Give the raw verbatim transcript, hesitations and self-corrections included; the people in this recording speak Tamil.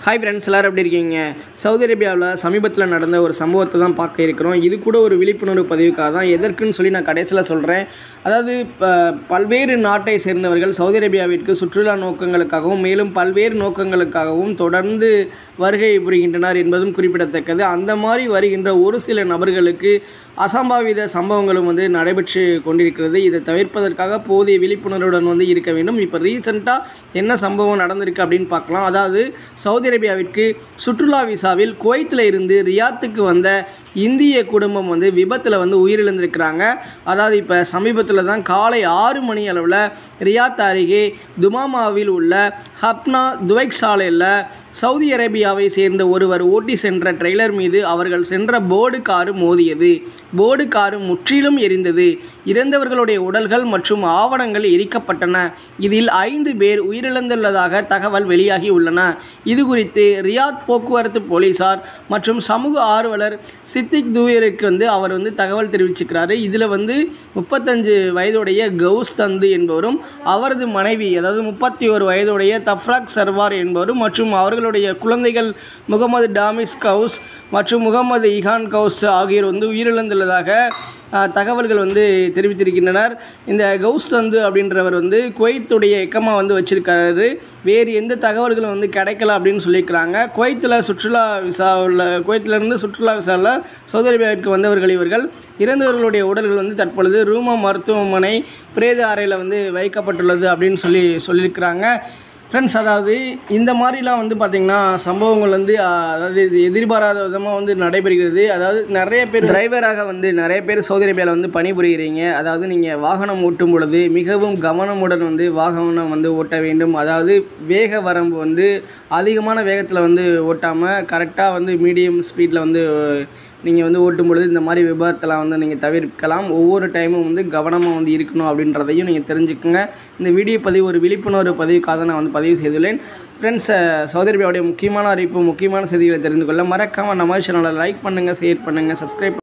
ஹாய் ஃப்ரெண்ட்ஸ், எல்லோரும் எப்படி இருக்கீங்க? சவுதி அரேபியாவில் சமீபத்தில் நடந்த ஒரு சம்பவத்தை தான் பார்க்க இருக்கிறோம். இது கூட ஒரு விழிப்புணர்வு பதிவுக்காக தான். எதற்குன்னு சொல்லி நான் கடைசியில் சொல்கிறேன். அதாவது பல்வேறு நாட்டை சேர்ந்தவர்கள் சவுதி அரேபியாவிற்கு சுற்றுலா நோக்கங்களுக்காகவும் மேலும் பல்வேறு நோக்கங்களுக்காகவும் தொடர்ந்து வருகை புரிகின்றனர் என்பதும் குறிப்பிடத்தக்கது. அந்த மாதிரி வருகின்ற ஒரு சில நபர்களுக்கு அசம்பாவித சம்பவங்களும் வந்து நடைபெற்று கொண்டிருக்கிறது. இதை தவிர்ப்பதற்காக போதிய விழிப்புணர்வுடன் வந்து இருக்க வேண்டும். இப்போ ரீசெண்டாக என்ன சம்பவம் நடந்திருக்கு அப்படின்னு பார்க்கலாம். அதாவது சவுதி அரேபியாவிற்கு சுற்றுலா விசாவில் குவைத்தில் இருந்து ரியாத்துக்கு வந்த இந்திய குடும்பம் வந்து விபத்தில் வந்து உயிரிழந்திருக்கிறாங்க. அதாவது இப்போ சமீபத்தில் தான் காலை ஆறு மணி அளவில் ரியாத் அருகே துமாமாவில் உள்ள ஹப்னா துவைக் சாலையில் சவுதி அரேபியாவை சேர்ந்த ஒருவர் ஓட்டி சென்ற ட்ரெய்லர் மீது அவர்கள் சென்ற போர்டு காரு மோதியது. போர்டு காரு முற்றிலும் எரிந்தது. இறந்தவர்களுடைய உடல்கள் மற்றும் ஆவணங்கள் எரிக்கப்பட்டன. இதில் ஐந்து பேர் உயிரிழந்துள்ளதாக தகவல் வெளியாகி உள்ளன. இது குறித்து ரியாத் போக்குவரத்து போலீசார் மற்றும் சமூக ஆர்வலர் சித்திக் துவேருக்கு வந்து அவர் வந்து தகவல் தெரிவிச்சிருக்கிறாரு. இதில் வந்து முப்பத்தஞ்சு வயதுடைய கவுஸ் தந்து என்பவரும் அவரது மனைவி அதாவது முப்பத்தி ஒரு வயதுடைய தஃப்ராக் சர்வார் என்பவரும் மற்றும் அவர்களுடைய குழந்தைகள் முகமது டாமிஸ் கவுஸ் மற்றும் முகமது இஹான் கவுஸ் ஆகியோர் வந்து உயிரிழந்துள்ளதாக தகவல்கள் வந்து தெரிவித்திருக்கின்றனர். இந்த கவுஸ் தந்து அப்படின்றவர் வந்து குவைத்துடைய எக்கமாக வந்து வச்சிருக்காரு. வேறு எந்த தகவல்களும் வந்து கிடைக்கல அப்படின்னு சொல்லியிருக்கிறாங்க. குவைத்தில் சுற்றுலா விசாவில் குவைத்திலிருந்து சுற்றுலா விசாவில் சவுதி அரேபியாவிற்கு வந்தவர்கள் இவர்கள். இறந்தவர்களுடைய உடல்கள் வந்து தற்பொழுது ரூமா மருத்துவமனை பிரேத அறையில் வந்து வைக்கப்பட்டுள்ளது அப்படின்னு சொல்லி சொல்லியிருக்கிறாங்க. ஃப்ரெண்ட்ஸ், அதாவது இந்த மாதிரிலாம் வந்து பார்த்திங்கன்னா சம்பவங்கள் வந்து அதாவது இது எதிர்பாராத விதமாக வந்து நடைபெறுகிறது. அதாவது நிறைய பேர் டிரைவராக வந்து நிறைய பேர் சவுதி அரேபியாவில் வந்து பணிபுரிகிறீங்க. அதாவது நீங்கள் வாகனம் ஓட்டும் பொழுது மிகவும் கவனமுடன் வந்து வாகனம் வந்து ஓட்ட வேண்டும். அதாவது வேக வரம்பு வந்து அதிகமான வேகத்தில் வந்து ஓட்டாமல் கரெக்டாக வந்து மீடியம் ஸ்பீடில் வந்து நீங்கள் வந்து ஓட்டும் பொழுது இந்த மாதிரி விபத்தெல்லாம் வந்து நீங்கள் தவிர்க்கலாம். ஒவ்வொரு டைமும் வந்து கவனமாக வந்து இருக்கணும் அப்படின்றதையும் நீங்கள் தெரிஞ்சுக்கோங்க. இந்த வீடியோ பதிவு ஒரு விழிப்புணர்வு பதிவுக்காக நான் வந்து பதிவு செய்துள்ளேன். ஃப்ரெண்ட்ஸ், சவுதி அரேபியாவுடைய முக்கியமான அறிவிப்பு முக்கியமான செய்திகளை தெரிந்து கொள்ள மறக்காமல் நம்ம சேனலை லைக் பண்ணுங்கள், ஷேர் பண்ணுங்கள், சப்ஸ்கிரைப்